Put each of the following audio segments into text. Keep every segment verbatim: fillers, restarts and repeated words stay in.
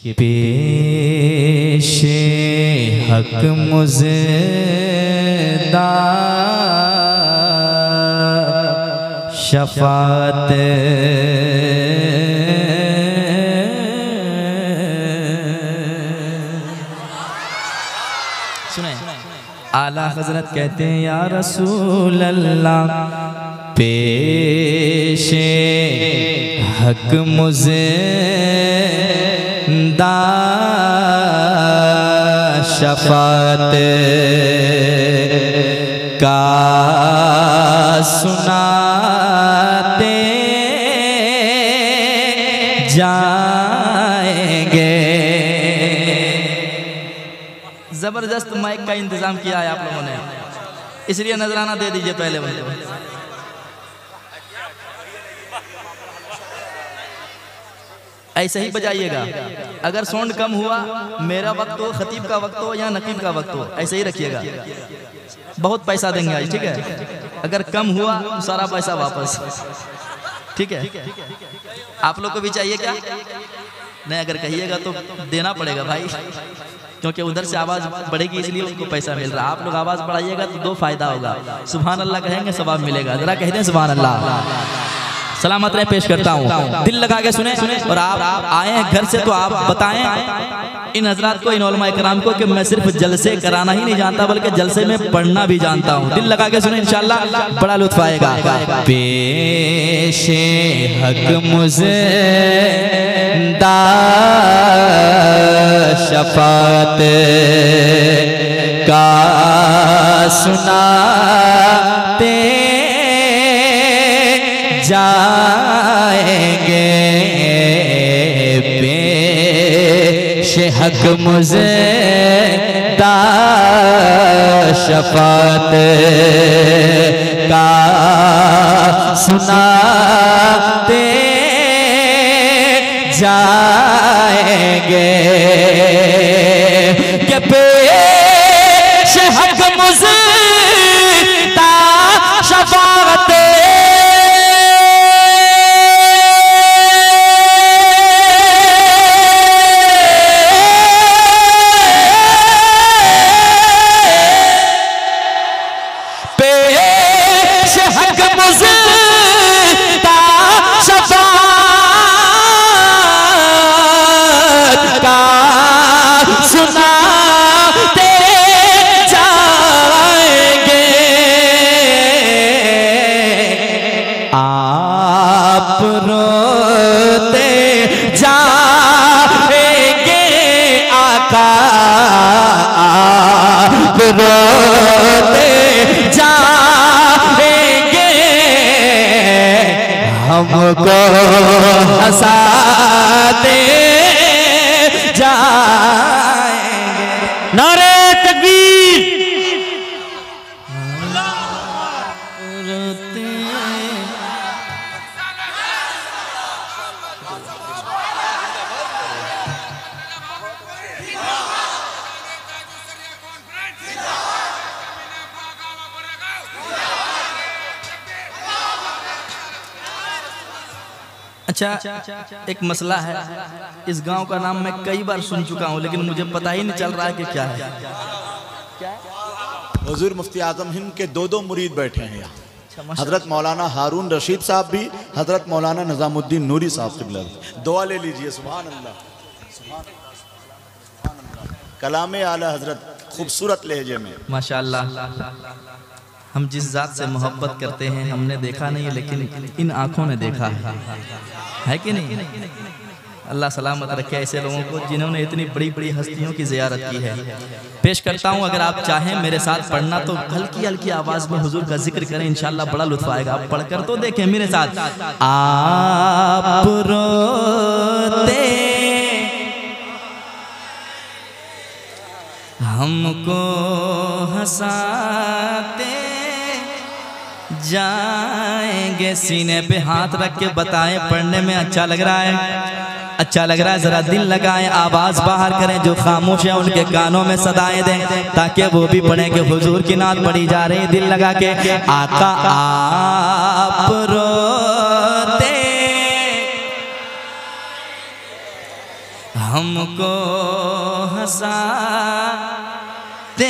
पेशे हक मुज़दा शफात सुने आला हजरत कहते हैं या रसूल अल्लाह पेशे हक मुज़दा शफात का सुनाते जाएंगे। जबरदस्त माइक का इंतजाम किया है आप लोगों ने, इसलिए नजराना दे दीजिए पहले मुझे। ऐसे ही बजाइएगा। अगर साउंड कम हुआ, मेरा वक्त हो, खतीब का वक्त हो या नकीब का वक्त हो, ऐसे ही रखिएगा। बहुत पैसा देंगे आज, ठीक है। अगर कम हुआ तो सारा पैसा वापस, ठीक है। आप लोग को भी चाहिए क्या? नहीं, अगर कहिएगा तो देना पड़ेगा भाई, क्योंकि उधर से आवाज बढ़ेगी इसलिए उनको पैसा मिल रहा है। आप लोग आवाज बढ़ाइएगा तो दो फायदा होगा, सुभान अल्लाह कहेंगे सवाब मिलेगा। जरा कहते हैं सुभान अल्लाह। सलामत रहे पेश करता हूँ, दिल लगा के सुने। और आप आए हैं घर से तो आप बताएं इन हजरात को, इन उलमा इकराम को कि मैं सिर्फ जलसे कराना ही नहीं जानता बल्कि जलसे में पढ़ना भी जानता हूँ। दिल लगा के सुने, इंशाअल्लाह बड़ा लुत्फ आएगा। पेशे हक मुज़दा शफात का सुनाते जाएंगे। पेशे हक मुज़दा शफात का सुनाते जाएंगे कि पेशे हक मुज़दा शफात रोते जाएंगे, हमको हंसाते जाएंगे। नारे तकबीर। अच्छा, एक मसला है। इस गांव का नाम मैं कई बार सुन चुका हूं, लेकिन मुझे पता ही नहीं चल रहा है कि क्या है। हुजूर मुफ्ती आजम हिंद के दो दो मुरीद बैठे हैं यहाँ, हजरत मौलाना हारून रशीद साहब भी, हजरत मौलाना निजामुद्दीन नूरी साहब क़िबला। दुआ ले लीजिए। सुभान अल्लाह, सुभान अल्लाह। कलामे आला हजरत खूबसूरत लहजे में माशाअल्लाह। हम जिस जात से मोहब्बत करते हैं हमने देखा नहीं, लेकिन इन आंखों ने देखा है, है कि नहीं? अल्लाह सलामत रखे ऐसे लोगों को जिन्होंने इतनी बड़ी बड़ी हस्तियों की ज़ियारत की है। पेश करता हूँ, अगर आप चाहें मेरे साथ पढ़ना तो हल्की हल्की आवाज़ में हुजूर का जिक्र करें, इंशाअल्लाह बड़ा लुत्फ आएगा। आप पढ़कर तो देखें मेरे साथ। आप रोते हमको हंसाते जाएंगे। सीने पे हाथ रख के बताएं, पढ़ने में अच्छा लग रहा है? अच्छा लग रहा है? जरा दिल लगाएं, आवाज बाहर करें। जो खामोश है उनके कानों में सदाएं दें ताकि वो भी पढ़ें कि हुजूर की नात पढ़ी जा रही। दिल लगा के आका आप रोते हम हमको हंसाते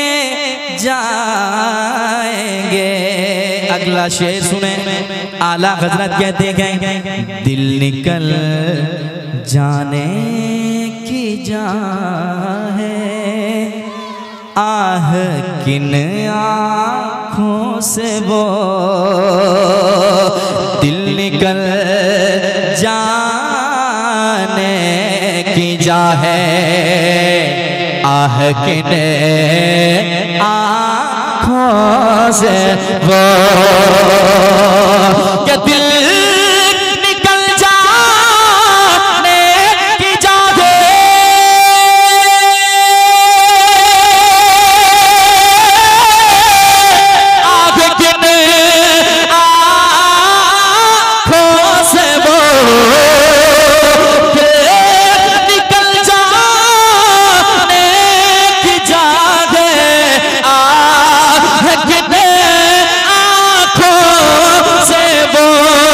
जाएंगे। अगला शेर सुने, आला हजरत कहते हैं दिल निकल जाने की जान है, आह किन आँखों से वो दिल निकल जाने की जा है, आह किन आँखों से वो क्या दिल निकल जाने की जा है, आह किन आँखों से वो निकल जाने की जा है, आह किन आँखों से वो।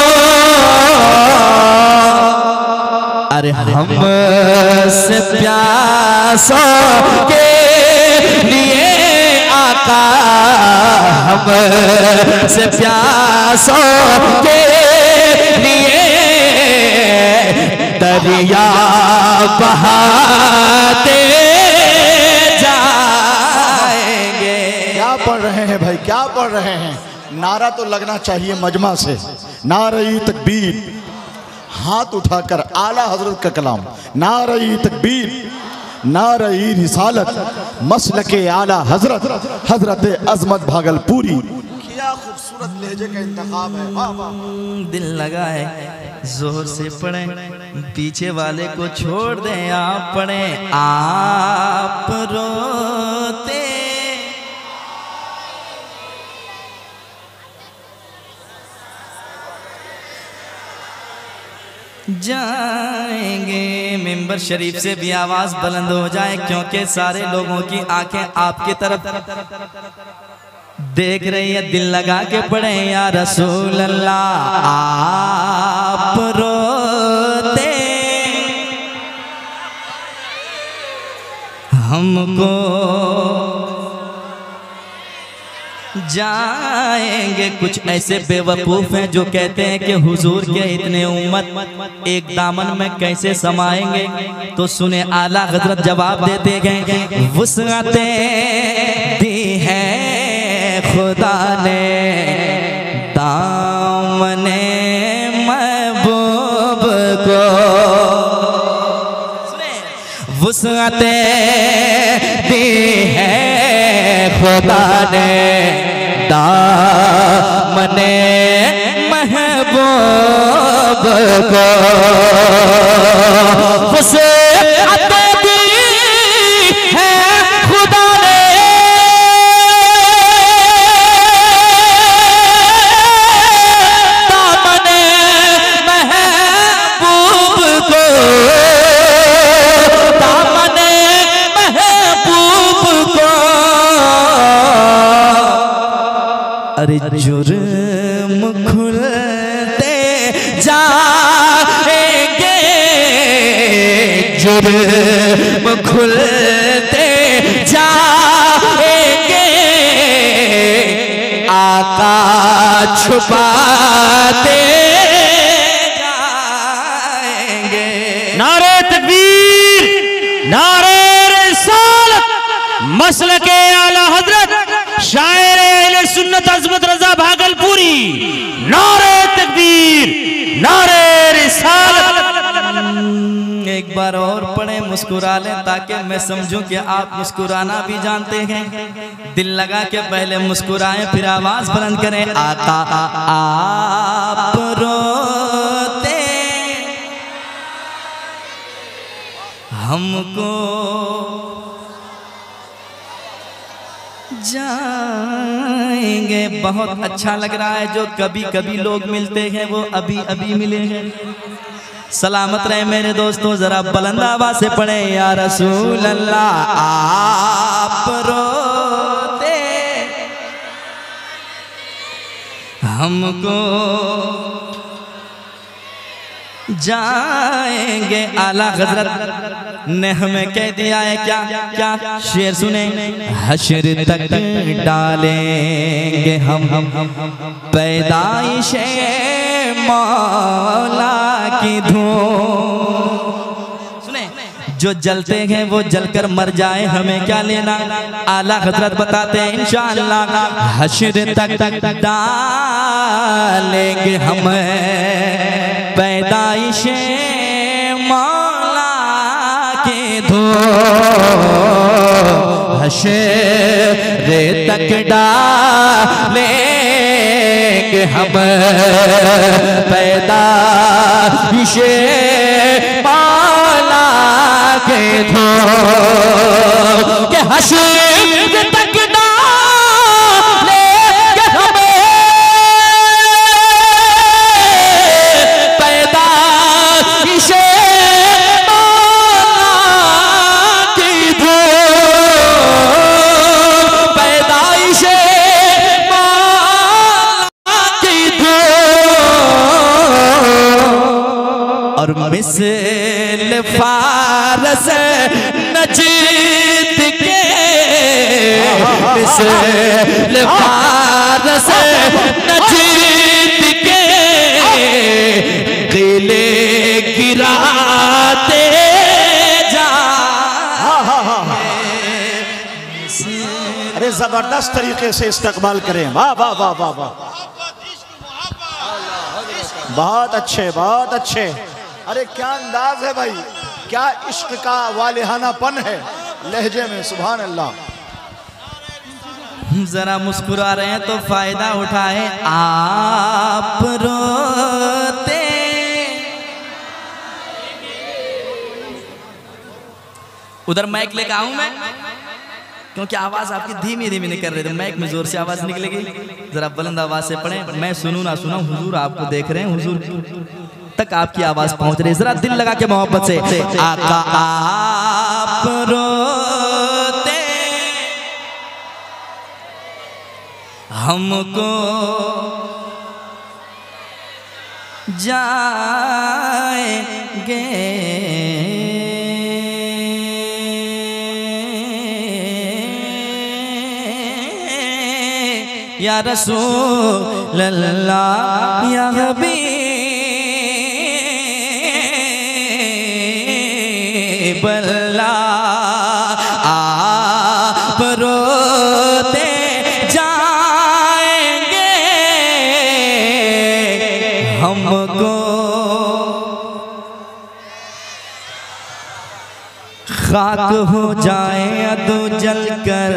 अरे हम से प्यासों के लिए आका, हम से प्यासों के लिए दरिया बहाते जाएंगे। क्या पढ़ रहे हैं भाई, क्या पढ़ रहे हैं? नारा तो लगना चाहिए मजमा से, नारे तकबीर, हाथ उठाकर आला हजरत का कलाम, नारे तकबीर, नारे रिसालत, मसलके आला हजरत, हजरत अजमत भागलपुरी। क्या खूबसूरत लहजे का इंतखाब है, वाह वाह। दिल लगा है जोर से पढ़े, पीछे वाले को छोड़ दें, आप पढ़े। आप रोते जाएंगे। मेंबर शरीफ से भी आवाज बुलंद हो जाए, क्योंकि सारे लोगों की आंखें आपकी तरफ देख रही है। दिल लगा के पढ़े या रसूल अल्लाह। आप रोते हमको जाएंगे। कुछ ऐसे बेवकूफ हैं जो कहते हैं कि हुजूर के इतने उम्मत एक दामन में कैसे समाएंगे। तो सुने आला हजरत जवाब देते गए, वुसअते दी है खुदा ने दामने महबूब को, वुसअते दी है खुदा ने दामने महबूब को, वुसअत दी है खुदा ने दामने महबूब को, दामने महबूब को। अरे जुर्म खुलते जाएंगे, जुर्म खुलते जाएंगे, आका छुपाते जाएंगे। नारे तकबीर, नारे रिसालत, मसलके आला हजरत शायर अहले सुन्नत अज़मत रज़ा भागलपुरी। नारे तकबीर, नारे रिसालत। एक बार और पढ़े, मुस्कुरा लें ताकि मैं समझूं कि आप मुस्कुराना भी जानते हैं। दिल लगा के पहले मुस्कुराएं, फिर आवाज बुलंद करें। आका आप रोते हमको जाएंगे। बहुत अच्छा लग रहा है, जो कभी कभी लोग मिलते हैं वो अभी अभी मिले हैं। सलामत रहे मेरे दोस्तों, जरा बुलंद आवाज से पढ़े या रसूल अल्लाह। आप रोते हमको जाएंगे। आला हजरत ने हमें कह दिया है क्या क्या शेर सुने। हश्र तक डालेंगे हम पैदाइश मौला की धूम। सुने, जो जलते हैं वो जलकर मर जाए, हमें क्या लेना। आला हजरत बताते हैं इंशाअल्लाह हश्र तक डालेंगे हम पैदाइश मौला के धो। हश्र तक डालेंगे हम पैदाइश मौला के धो के हश्र तक डालेंगे हम पैदाइश मौला की धो। पैदाइश मौला की धो और मिसल फारस नजीद के मिसल फारस नजीद के गिले गिराते जा। अरे जबरदस्त तरीके से इस्तकबाल करें। वाह वाह वाह वाह वाह, बहुत अच्छे बहुत अच्छे। अरे क्या अंदाज है भाई, क्या इश्क का वालिहानापन है लहजे में, सुभान अल्लाह। जरा मुस्कुरा रहे हैं तो फायदा उठाए। आप रोते उधर माइक लेकर आऊं मैं, क्योंकि आवाज आपकी धीमी धीमी निकल रही थी, माइक में जोर से आवाज निकलेगी। जरा बुलंद आवाज से पढ़ें, मैं सुनूं ना सुना, हुजूर आपको देख रहे हैं, हुजूर तक आपकी आवाज पहुंच रही है। जरा दिल लगा के मोहब्बत से। आका आप रोते हमको जाएंगे या रसूल अल्लाह या हबीब अल्लाह। आप रोते जाएंगे हमको खाक हो जाए अदो जल कर,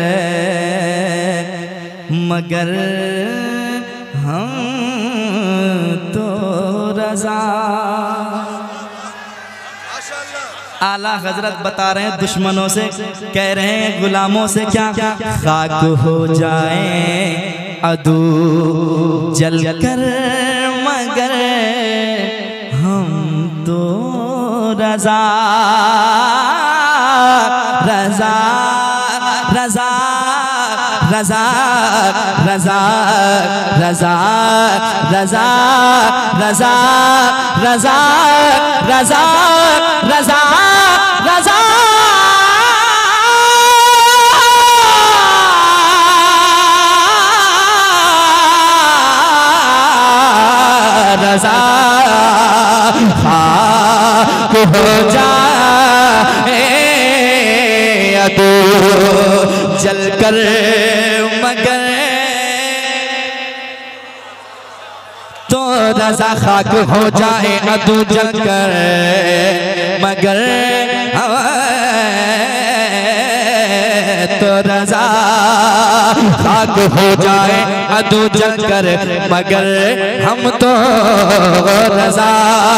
मगर हम तो रज़ा। आला हजरत बता रहे हैं दुश्मनों से, कह रहे हैं गुलामों से क्या खाक हो जाए अदू जल कर, मगर हम तो रज़ा रज़ा रज़ा रज़ा रज़ा रज़ा रज़ा रज़ा रज़ा रज़ा रज़ा रज़ा रज़ा खाक हो जाए अदू जल कर, मगर तो रज़ा खाक हो जाए अदू जल कर, मगर तो रज़ा खाक हो जाए अदू जल कर, मगर हम तो रज़ा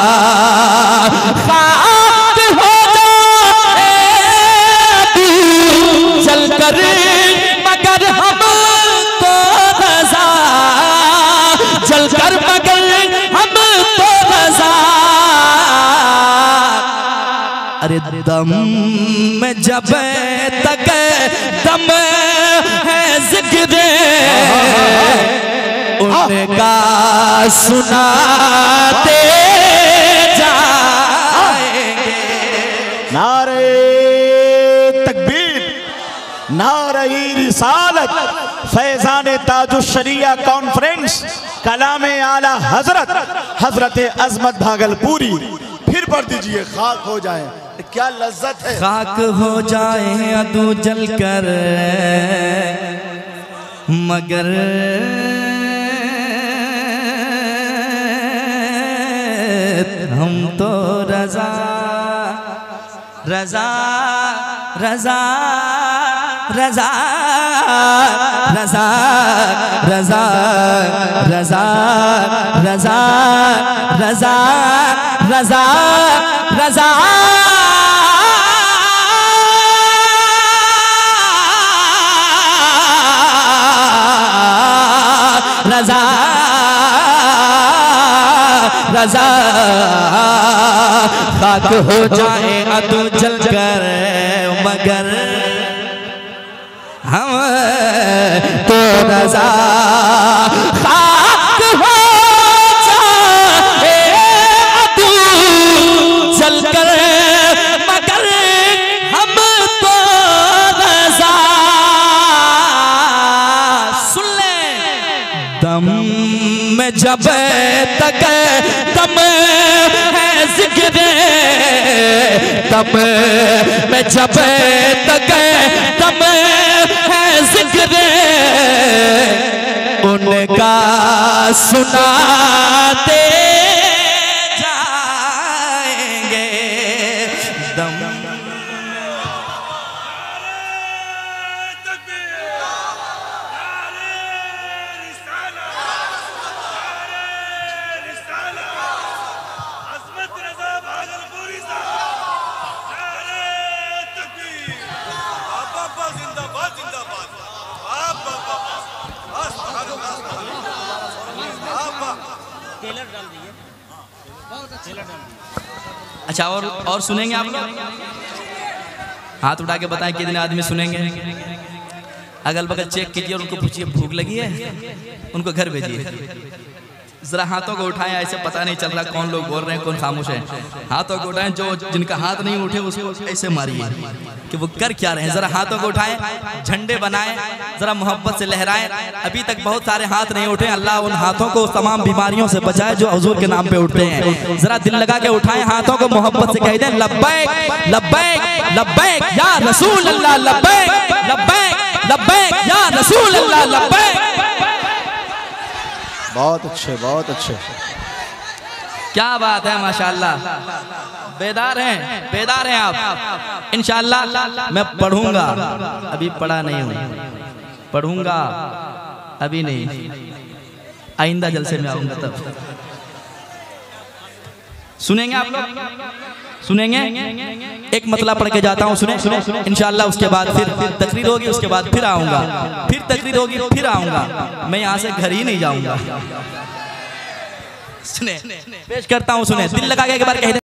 खाक हो जाए अदू जल कर, मगर हम तो रज़ा जल कर, मगर हम तो रज़ा। अरे दम में जब तक दम है जिक्र उनका सुनाते जाएंगे। नारे नारे तकबीर, नारे रिसालत, फैजान ताजुश्शरिया कॉन्फ्रेंस, कलामे आला हजरत हजरत अजमत भागलपुरी। फिर पढ़ दीजिए, खाक हो जाए, क्या लज्जत है। खाक हो जाए अदू जल कर मगर हम तो रजा रजा रजा रजा रजा रजा रजा रजा रजा रजा रजा रजा रजा खाक हो जाए अदू जल कर मगर हम तो रजा खाक हो जाए अदू जल कर मगर हम तो रजा। सुन ले, दम में जब तक दम है जिक्र, दम में जब तक दम है जिक्र, उनका सुनाते जाएंगे। दम अच्छा, और और सुनेंगे आप लोग? हाथ उठा के बताएं कितने आदमी सुनेंगे। अगल बगल चेक कीजिए और उनको पूछिए भूख लगी है, उनको घर भेजिए। जरा हाथों को उठाएं, ऐसे पता नहीं चल रहा कौन लोग बोल रहे हैं कौन खामोश है। हाथों को उठाएं, जो जिनका हाथ नहीं उठे उसको ऐसे मारिए कि वो कर क्या रहे हैं। जरा हाथों को उठाएं, झंडे बनाएं, जरा मोहब्बत से लहराएं। अभी तक बहुत सारे हाथ नहीं उठे, अल्लाह उन हाथों को तमाम बीमारियों से बचाए जो हुजूर के नाम पे उठते हैं। जरा दिल लगा के उठाएं हाथों को, मोहब्बत से कह दें लब्बैक लब्बैक लब्बैक या रसूल अल्लाह, लब्बैक लब्बैक लब्बैक या रसूल अल्लाह, लब्बैक। बहुत अच्छे, बहुत अच्छे, क्या बात है, माशाअल्लाह। बेदार हैं, बेदार हैं आप। इंशाअल्लाह मैं पढ़ूंगा, अभी पढ़ा नहीं हूँ, पढ़ूंगा अभी नहीं, आइंदा जलसे में आऊंगा तब। सुनेंगे आप लोग? सुनेंगे? एक मतला पढ़ के जाता हूँ, सुने सुने इंशाअल्लाह। उसके बाद फिर तकरीर होगी, उसके बाद फिर आऊंगा, फिर तकरीर होगी, फिर आऊंगा। मैं यहाँ से घर ही नहीं जाऊंगा। सुने, पेश करता हूँ, सुने, दिल लगा के एक बार कह दे।